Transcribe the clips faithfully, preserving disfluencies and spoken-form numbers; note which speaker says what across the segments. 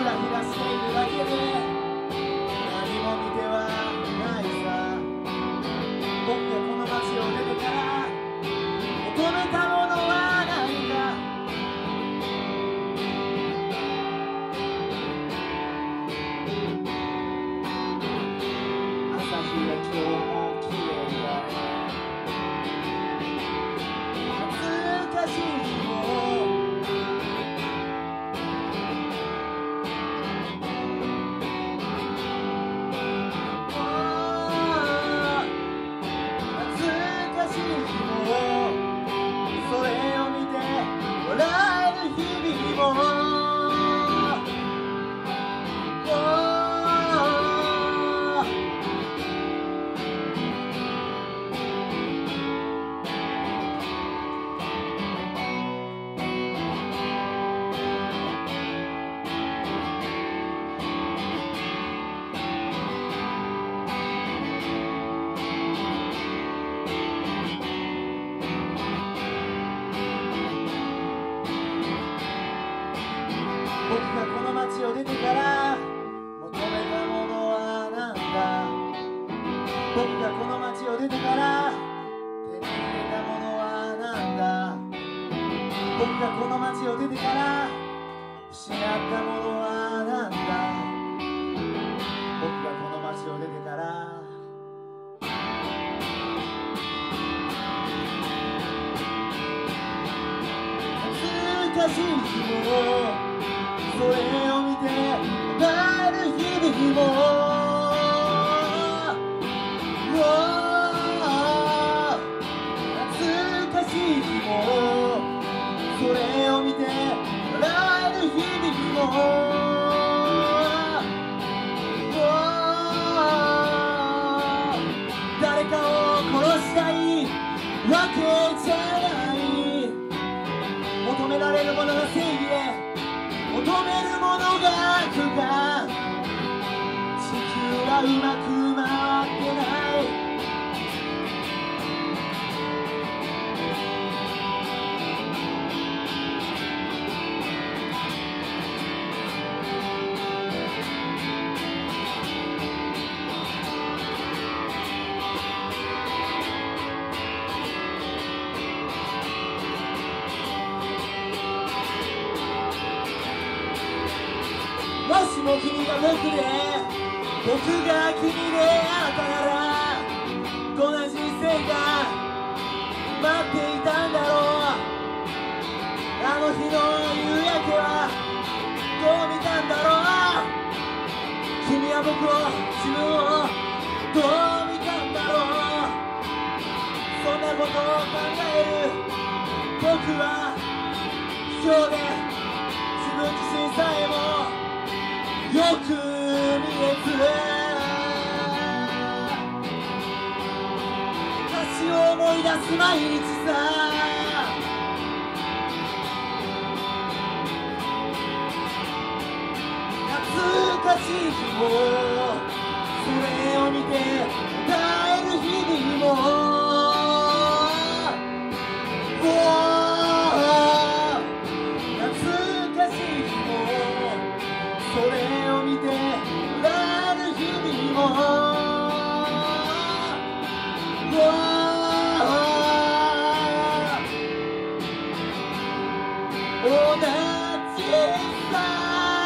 Speaker 1: ラヒラしているだけで何も見てはないさ。僕がこの街を出てから求めたものは何か。朝日が今日も綺麗だね。恥ずかしい日もそれを見て笑える日々も僕がこの街を出てから求めたものは何だ。僕がこの街を出てから手に入れたものは何だ。僕がこの街を出てから失ったものは何だ。僕がこの街を出てから恥ずかしい日もそれを見て笑える日々も恥ずかしい日もそれを見て笑える日々も誰かを殺したいわけじゃない。求められるものが正義で求めるものが悪が地球はうまく回ってない。もしも君が僕で僕が君であったならどんな人生が待っていたんだろう。あの日の夕焼けはどう見たんだろう。君は僕を自分をどう見たんだろう。そんなことを考える僕は今日で自分自身さえもよく見えず昔を思い出す毎日さ。懐かしい日もそれを見て耐える日々も懐かしい日もそれを見て笑える日々も同じさ。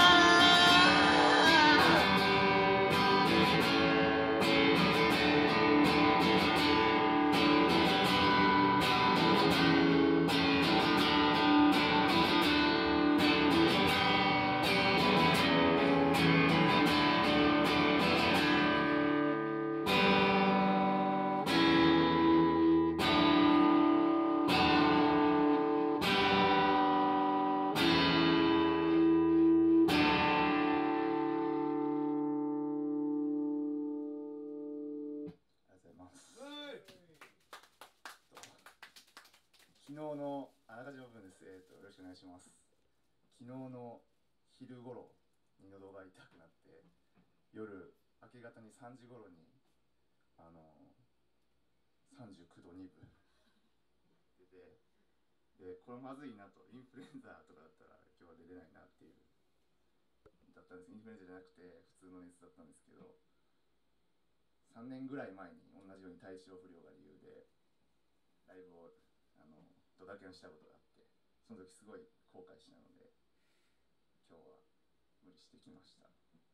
Speaker 2: 昨日のあらかじめ部分です、えーと。よろしくお願いします。昨日の昼頃に喉が痛くなって夜明け方にさんじ頃にあのさんじゅうきゅうどにぶ出て、でこれまずいなと、インフルエンザとかだったら今日は出れないなっていうだったったんです。インフルエンザじゃなくて普通の熱だったんですけど、さんねんぐらい前に同じように体調不良が理由でライブをあのドタキャンしたことがあって、その時すごい後悔したので今日は無理してきました。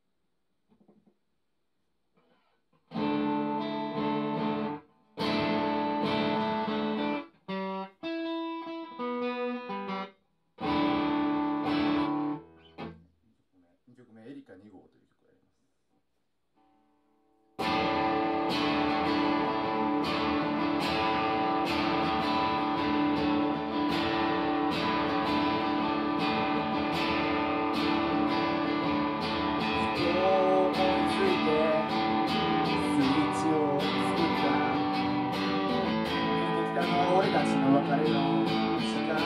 Speaker 2: にきょくめエリカに号という曲をやります。俺たちの別れの時間、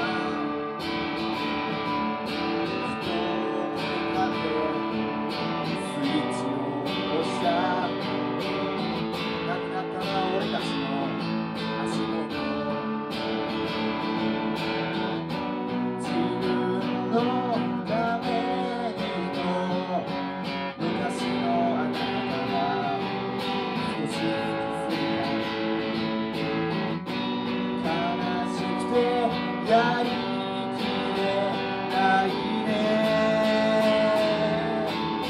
Speaker 2: 人を追いかけスイッチを押した。なくなったのは俺たちの足元、自分のためにと昔のあなたが少しずつ過ぎた。やりきれないね。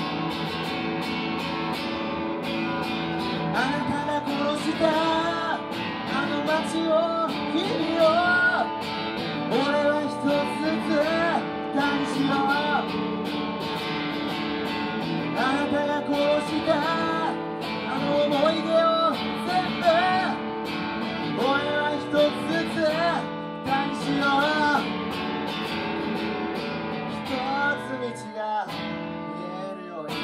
Speaker 2: あなたが殺したあの街を日々を俺は一つずつ負担しよう。あなたが殺したあの思い出を全部俺は一つずつしよう。一つ道が見えるように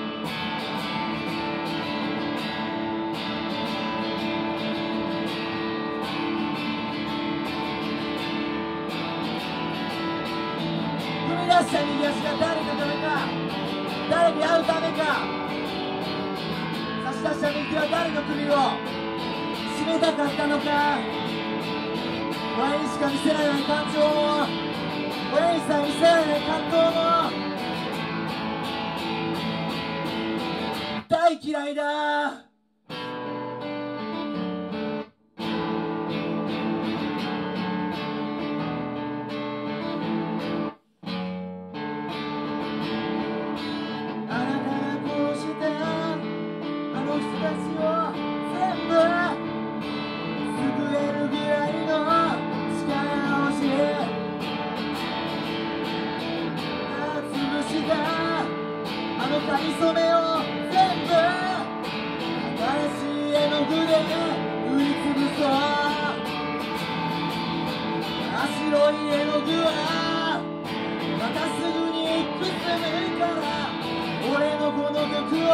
Speaker 2: 踏み出した右足が誰のためか、誰に会うためか、差し出した右手は誰の首を絞めたかったのか。俺にしか見せられない感情も、俺にさえ見せられない感動も大嫌いだ。あなたが殺したあの人たちを全部救えるぐらいのあのかりそめを全部新しい絵の具で塗りつぶそう。白い絵の具はまたすぐにくすむから俺のこの曲を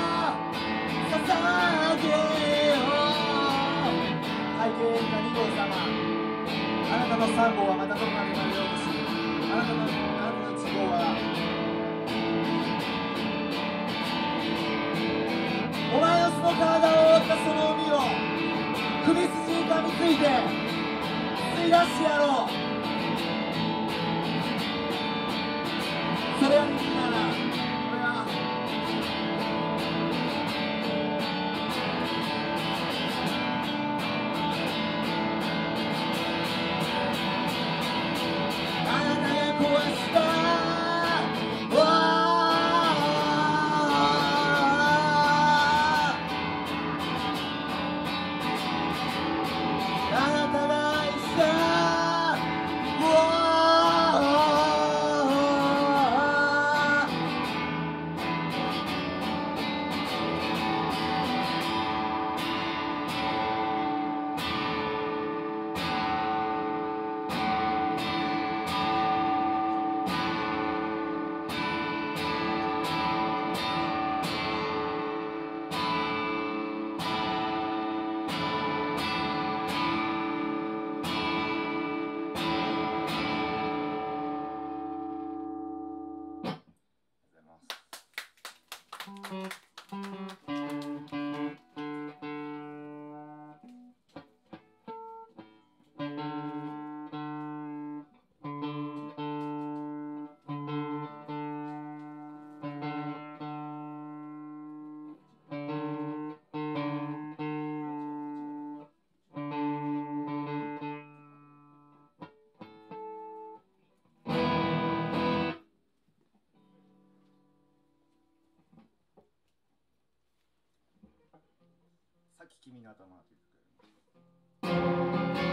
Speaker 2: 捧げよう。背景演歌に号様、あなたのさん号はまたどこかになるようです。あなたのあなたのいち号はお前のその体を覆ったその海を首筋に噛みついて吸い出してやろう。それはできるなら俺はあなたが壊した君の頭という曲をやります。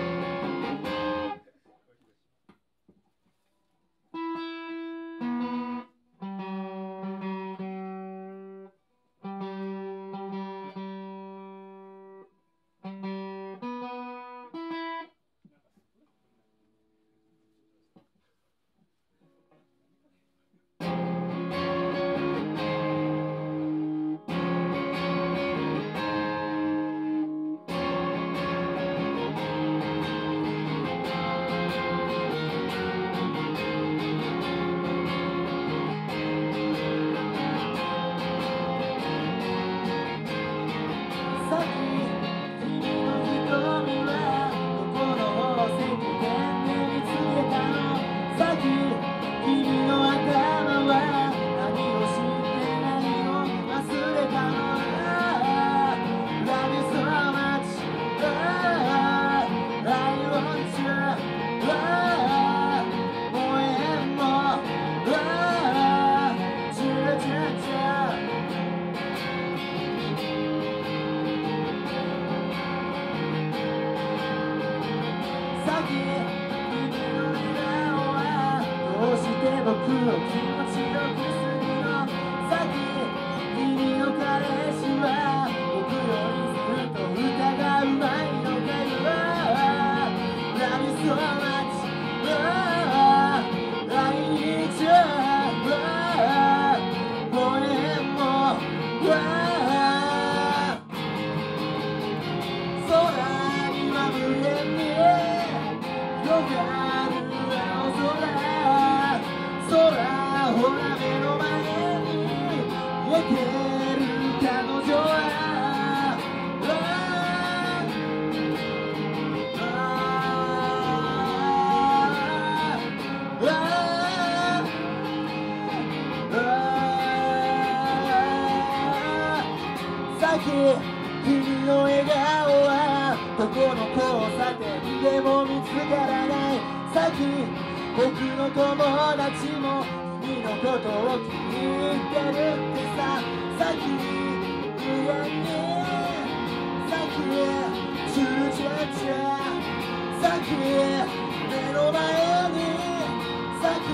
Speaker 1: 君の笑顔はどこの交差点でも見つからない。さっき僕の友達も君のことを気に入ってるってさ。さっき上にさっきチューチューチューさっき目の前にさっき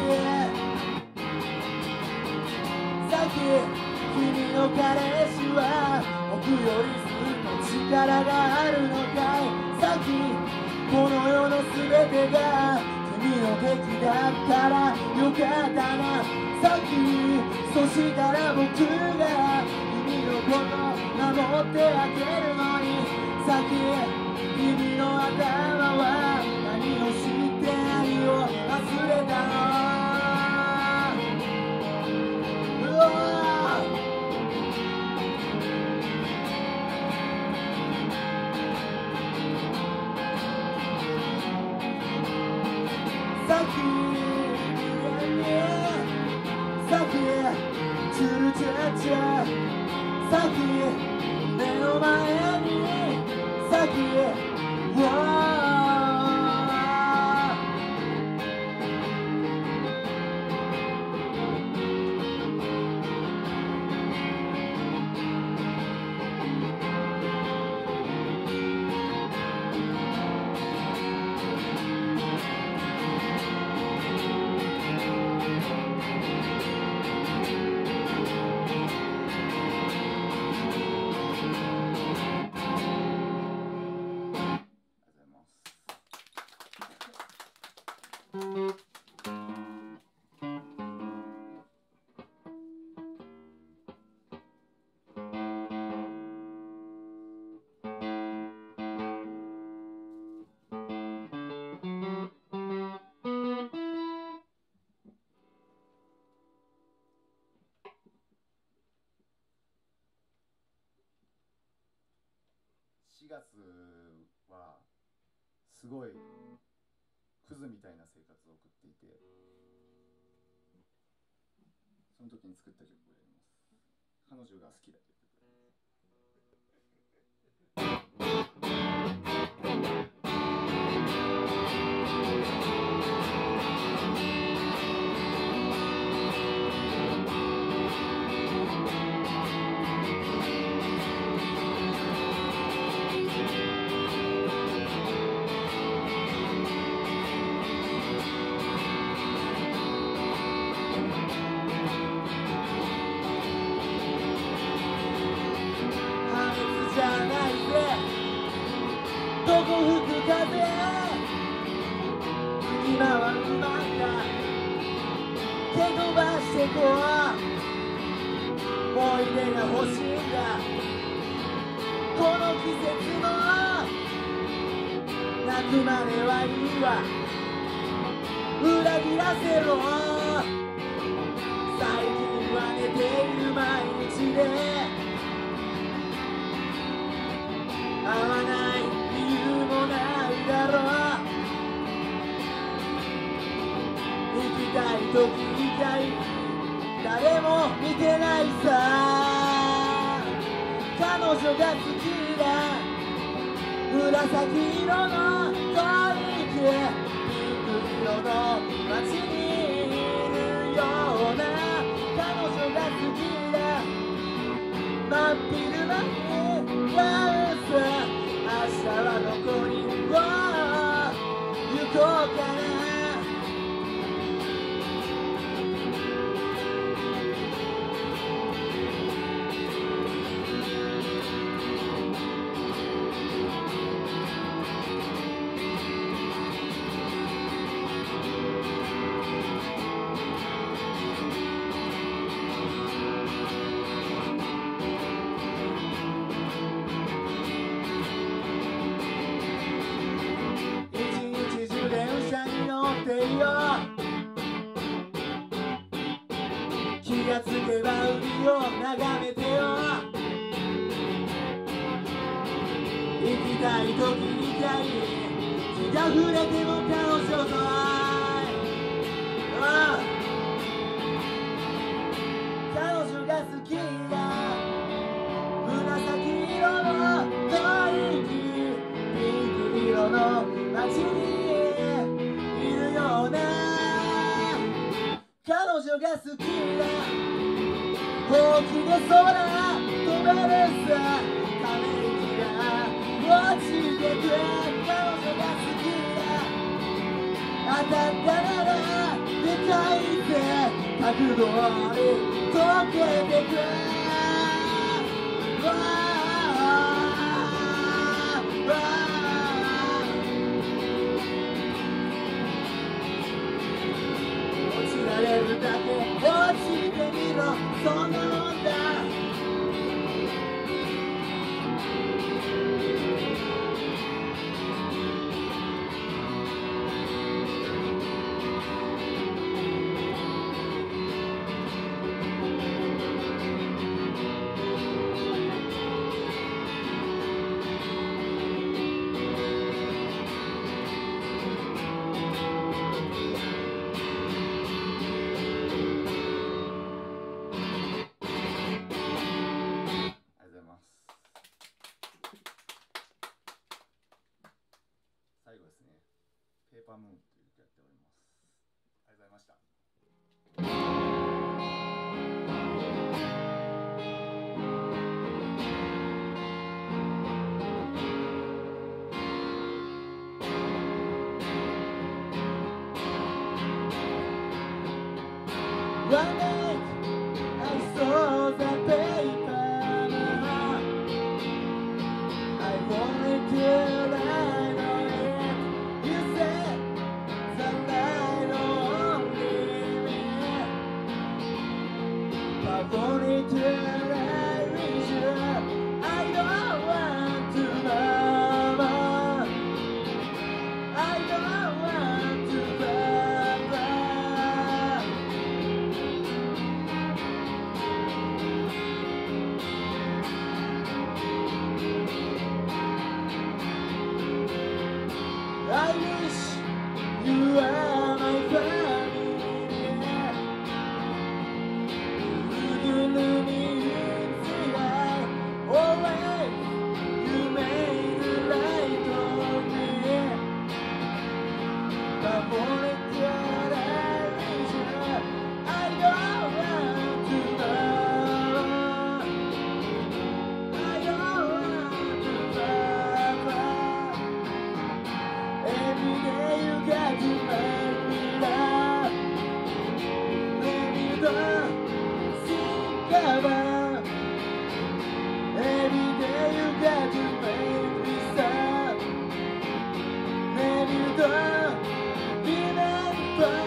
Speaker 1: さっき君の彼氏は僕よりずっと力があるのかい。さっきこの世の全てが君の敵だったらよかったな。さっきそしたら僕が君のこと守ってあげるのに。さっき君の頭は何をして何を忘れたの。うわさっきさっきチュルチュチュさっき目の前にさっきしがつはすごいクズみたいな生活を送っていて、その時に作った曲をやります。彼女が好きだという曲をやります。「 れが欲しいんだ。この季節も泣くまではいいわ。裏切らせろ。最近は寝ている毎日で会わない理由もないだろう。行きたい時以外誰も見てないさ。彼女が好きだ。紫色のトイレ、ピンク色の街にいるような彼女が好きだ。真っ昼間にダンス、明日はどこに行こうかな。気がつけば海を眺めてよ。行きたい時にたい気が触れても彼女と愛、ああ彼女が好きだ。紫色のトイレ、ピンク色の街にいるような彼女が好きだ。ほうきで空飛べるさ。ため息が落ちてく。彼女が好きだ。当たったならでかいぜ。角度に溶けてく。わあわあられるだけ落ちてみろ。そんなもんだ。
Speaker 2: ペーパームーンという曲やっております。ありがとうございました。
Speaker 1: One night I saw the paper. I wanted to lie on it. You said the night only me. I wanted to lie with you. I don't want to mama. I don't want to mama. I wish you were my family. You knew me inside. Always you made it right on me. But for it that I wish you, I don't want to love. I don't want to love. Every day you got to make me laugh. Maybe you don't think about. Every day you got to make me stop. Maybe you don't remember.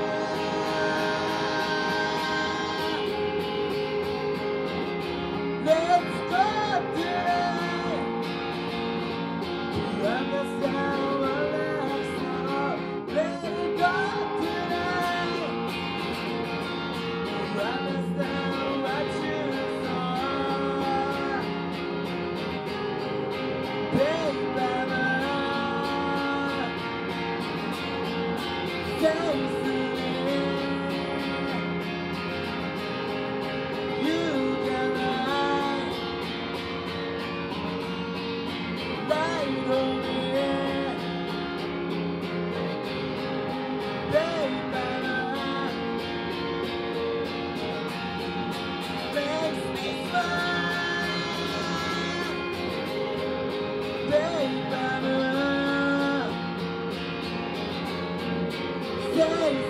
Speaker 1: イ